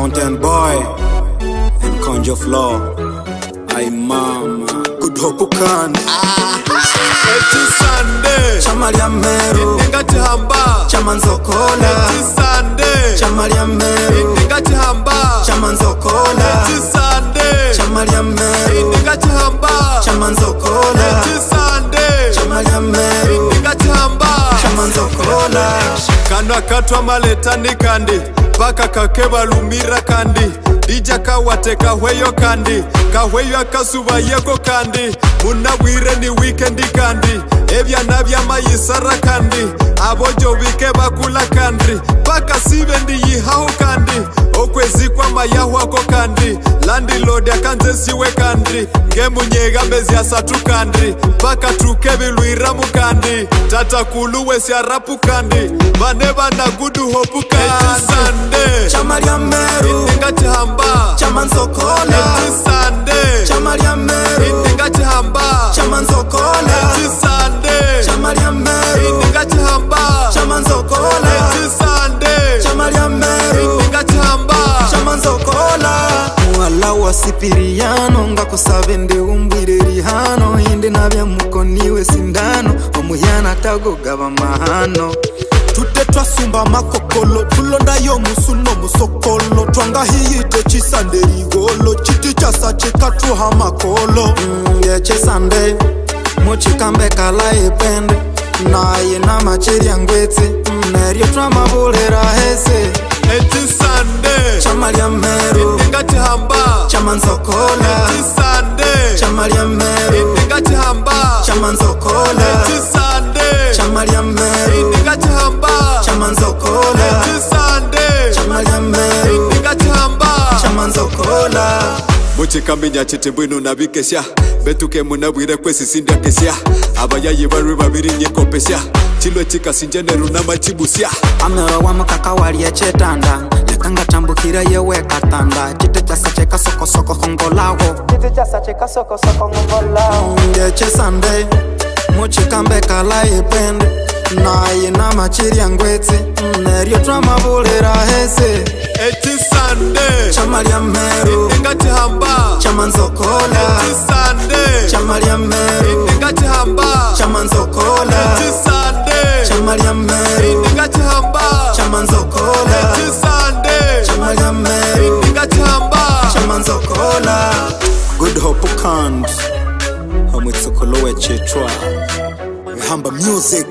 Mountain Boy and Conjo Flow. Ay mama, good hope can. Eti Sunday, Chamalia Meru, Indingati hamba. Chamanzokola. Eti Sunday, Chamalia Meru, Indingati hamba. Chamanzokola. Eti Sunday, Chamalia Meru, Indingati hamba. Chamanzokola. Eti Sunday, Chamalia Meru, Indingati hamba. Chamanzokola. Kana katwa maletani kandi, paka kakeba lumira kandi. Dija kawateka hweyo kandi, kahweyo akasuba yeko kandi. Munabwire ni weekendi kandi, ebya nabya mayisara kandi. Abojo bike bakula kandi, paka sibe ndi yihaho kandi. Okwezi kwa mayahu ako kandi, landlord akanze siwe kandi. Ngemunyega bezi asatu kandi, paka tukebi luiramu kandi. Tata kuluwe siarapu kandi, baneba na gudu hopu kandi. Eti Sunday, Chamalia Meru, Indingati hamba. Chamanzokola. Eti Sunday, Chamalia Meru, Indingati hamba. Chamanzokola. Eti Sunday, Chamalia Meru, Indingati hamba. Chamanzokola. Eti Sunday, Chamalia Meru, Indingati hamba. Chamanzokola. Mwala wa Sipiriano ngakusabe ndi umbwire rihano. Indi nabya mukoniwe sindano, omuyana tagogaba mahano. Tute twasumba makokolo, tulonda yo musuno musokolo. Twanga hiyite chisanderi golo, chiti chasa chikatu hamakolo. Chisande, muchikambe kala ipende. Na yena machiri angwete, nerio twamabulera hese. Eti Sunday, Chamalia Meru, Indingati hamba. Chamanzokola. Eti Sunday, Chamalia Meru, Indingati hamba. Chamanzokola. Eti Sunday, Chamalia Meru, Indingati hamba. Chamanzokola. Eti Sunday, Chamalia Meru, Indingati hamba. Chamanzokola. Muchikamenya chitibwinu nabikesha, betuke munabwire kwesi sindia kesha. Abayayi barwe babiri nyekopesha, chilo chikasinjeneru na machibusya. Amero wa mukaka waliye chetanda, lekanga tambukira yewe katanda. Chite chasa cheka soko soko hongolago. Chite chasa cheka soko soko ngongolao. Ngeche Sunday, muchikambe kala ipende. Na yena machiri angwete, nerio twamabulera hese. Eti Sunday, Chamalia Meru, Indingati hamba. Chamanzokola. Eti Sunday, Chamalia Meru, Indingati hamba. Chamanzokola. Eti Sunday, Chamalia Meru, Indingati hamba. Chamanzokola. Eti Sunday, Chamalia Meru, Indingati hamba. Chamanzokola. Good hope can't. Hamwitsukolo wechitwa. Hamba music.